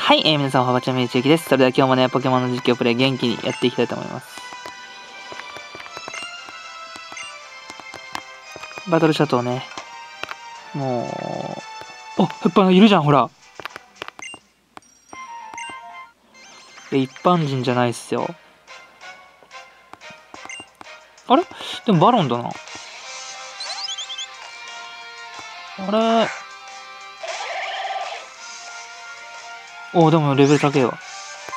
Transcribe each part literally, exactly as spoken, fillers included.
はい、えー、皆さんおはばちゃみゆちゆきです。それでは今日もね、ポケモンの実況プレイ元気にやっていきたいと思います。バトルシャトーね。もう、あ、やっぱいるじゃん、ほら。いや、一般人じゃないっすよ。あれでもバロンだな。あれお、でもレベル高えわ。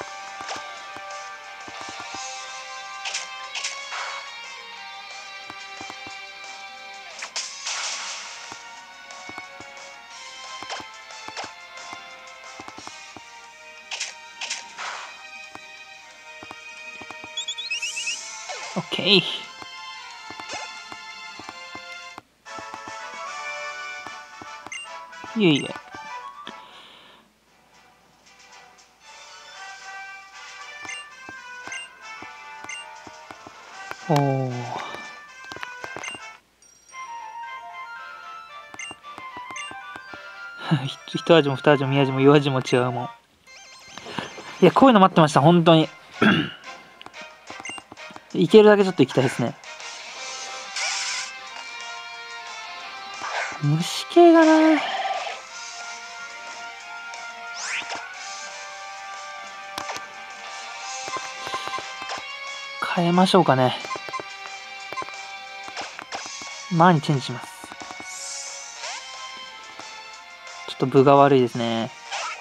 オッケー。いえいえ。おー。一味も二味も三味も四味も違うもん。いや、こういうの待ってました、本当に。いけるだけちょっと行きたいですね。虫系がな。変えましょうかね。マにチェンジします。ちょっと分が悪いですね。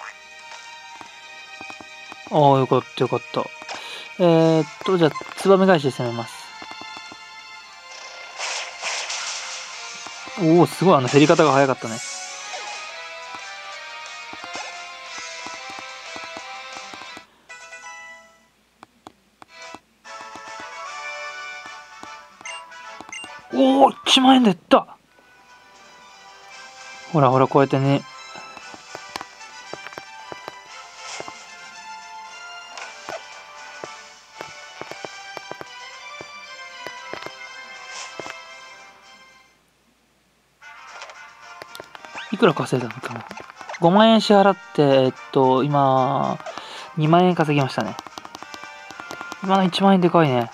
ああ、よかったよかった。えー、っと、じゃあ、ツバメ返しで攻めます。おお、すごい、あの、減り方が早かったね。おお、いちまん円でいった。ほらほら、こうやってね。いくら稼いだのかな。ごまん円支払って、えっと、今、にまん円稼ぎましたね。今のいちまん円でかいね。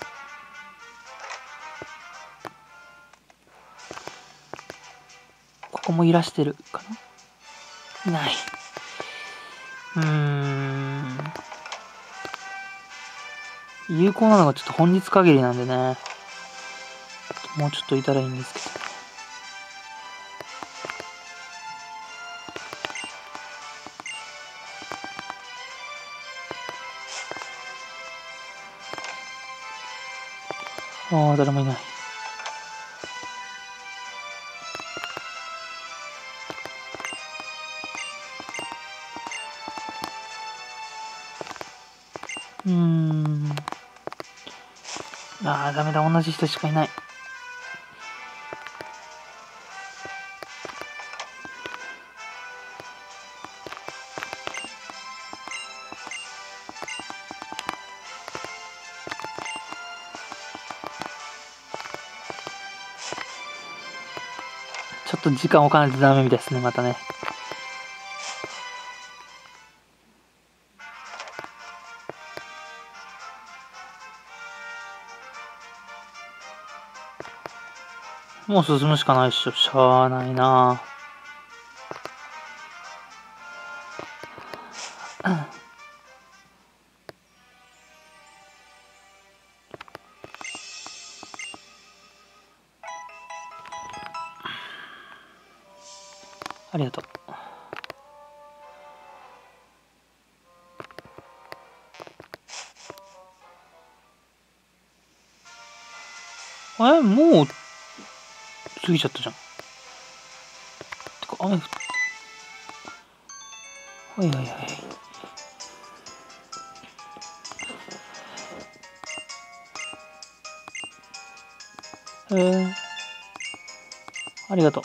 ここもいらしてるかな。いない。うーん。有効なのがちょっと本日限りなんでね。もうちょっといたらいいんですけど。ああ、誰もいない。うーん。ああ、ダメだ。同じ人しかいない。ちょっと時間置かないとダメみたいですね、またね。もう進むしかないっしょ。しゃあないな。ありがとう。え、もう、過ぎちゃったじゃん。てか、雨降っ、はいはいはい。えー、ありがと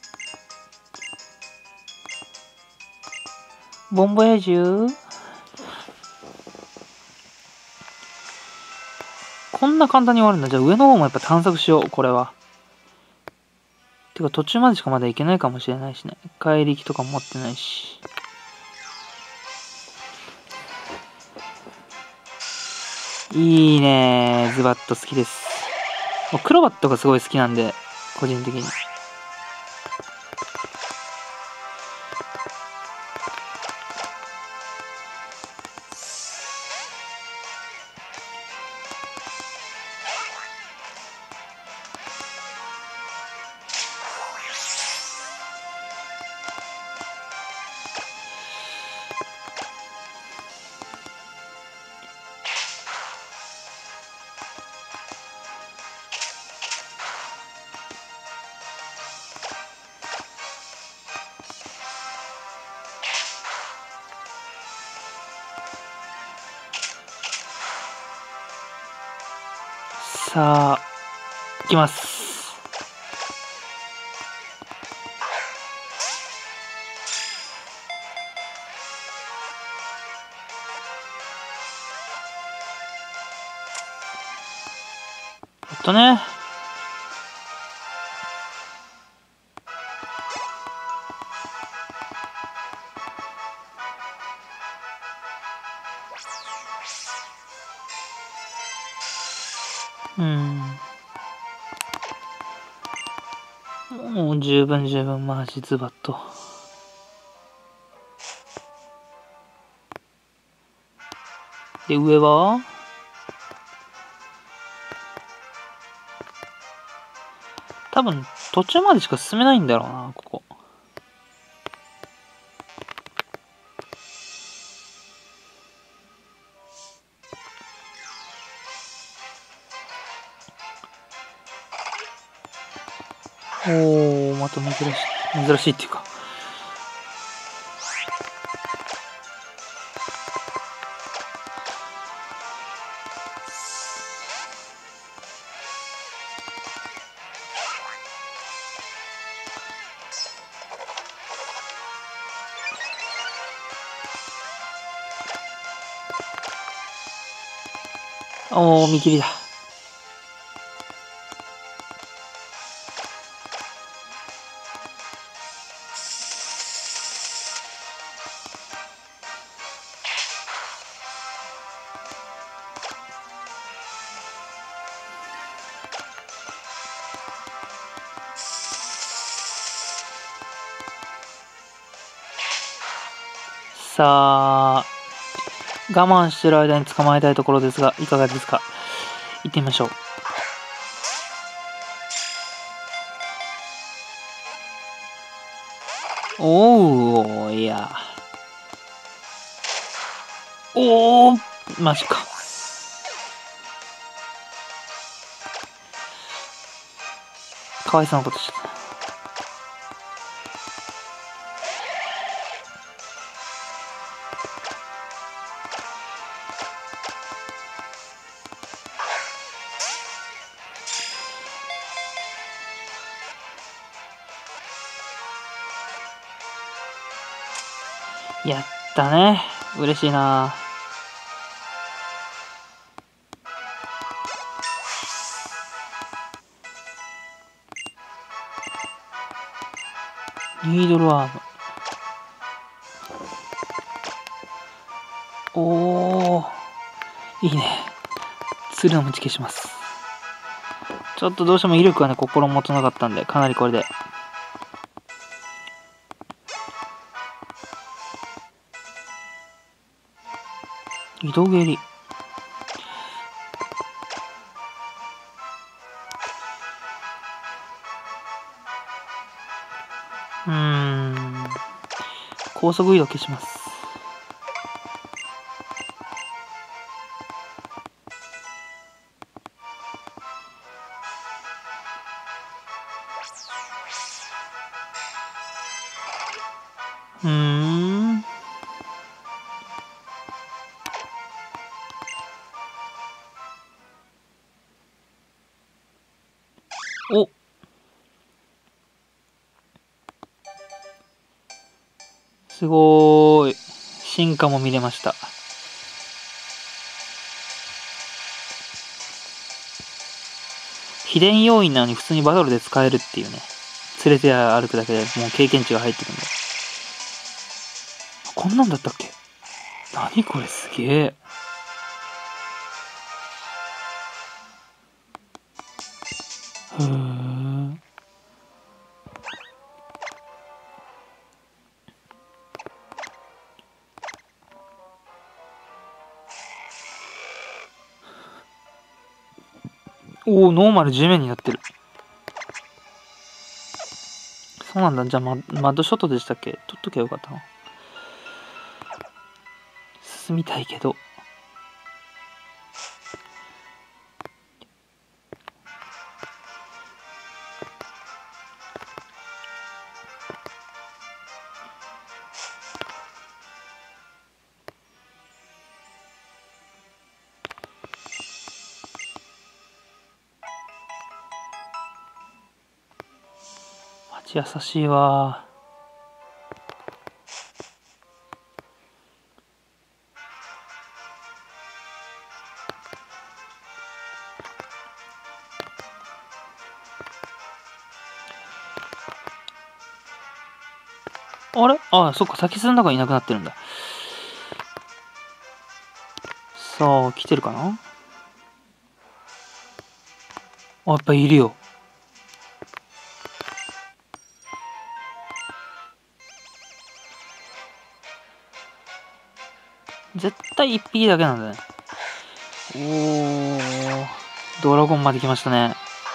う。ボンボヤージュー。こんな簡単に終わるんだ。じゃあ上の方もやっぱ探索しよう、これは。てか途中までしかまだ行けないかもしれないしね。帰り行きとか持ってないし。 いいねー、ズバッと好きです。もうクロバットがすごい好きなんで、個人的に。さあ、いきます。えっとね。うん。もう十分十分、マジズバッと。で、上は多分、途中までしか進めないんだろうな、ここ。おー、また珍しい。珍しいっていうか。おー、見切りだ。さあ、我慢してる間に捕まえたいところですが、いかがですか？行ってみましょう。おー、いや。おー、マジか。かわいそうなことしてた。やったね。嬉しいな。ニードルアーム。おー、いいね。鶴の持ち消します。ちょっとどうしても威力はね、心もとなかったんで、かなりこれで。移動蹴り。うーん。高速移動消します。うーん。お、すごーい。進化も見れました。秘伝要員なのに普通にバトルで使えるっていうね。連れて歩くだけでもう経験値が入ってくるんで。こんなんだったっけ？何これすげえ。 へえ。おお、ノーマル地面になってる。そうなんだ。じゃあマ、マッドショットでしたっけ？取っときゃよかったな。進みたいけど。優しいわ。あれあ、そっか、先進んだがいなくなってるんだ。さあ、来てるかなあ、やっぱいるよ。絶対一匹だけなんだね。おー、ドラゴンまで来ましたね。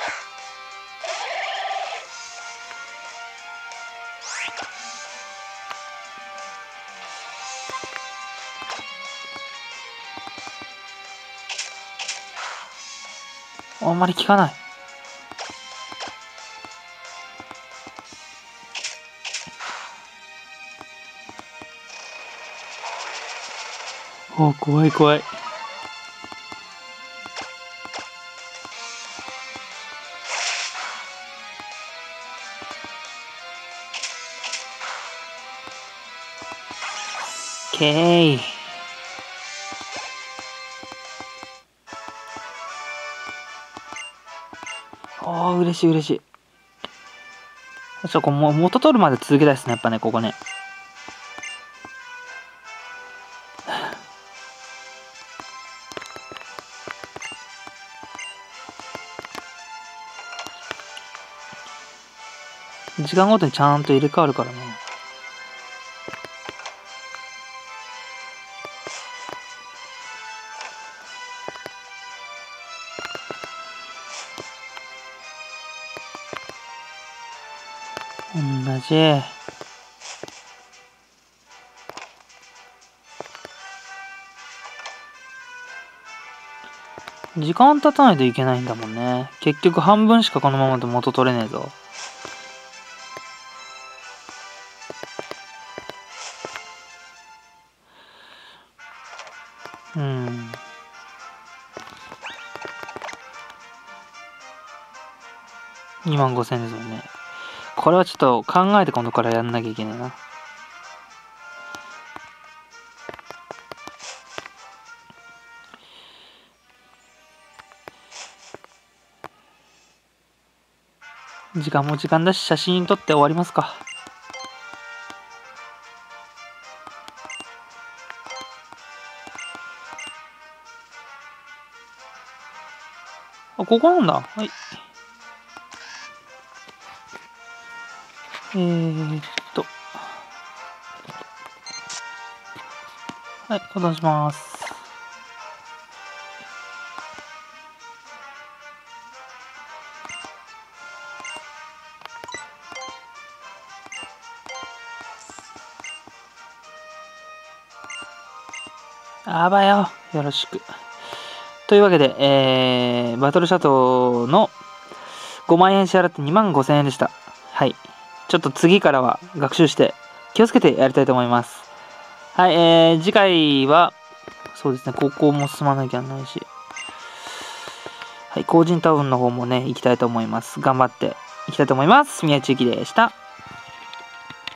あんまり効かない。おー、怖い怖い。けーい。ああ、嬉しい嬉しい。ちょ、こも元取るまで続けたいですね、やっぱね、ここね。時間ごとにちゃんと入れ替わるからな。同じ。時間経たないといけないんだもんね。結局半分しかこのままで元取れねえぞ。うん。にまんごせんですもんね。これはちょっと考えて今度からやんなきゃいけないな。時間も時間だし、写真撮って終わりますか。あ、ここなんだ。はい。えーっと。はい、保存します。あばよ。よろしく。というわけで、えー、バトルシャトーのごまんえん支払ってにまんごせんえんでした。はい。ちょっと次からは学習して気をつけてやりたいと思います。はい、えー、次回は、そうですね、ここも進まなきゃないし、はい、コージンタウンの方もね、行きたいと思います。頑張っていきたいと思います。宮地ゆきでした。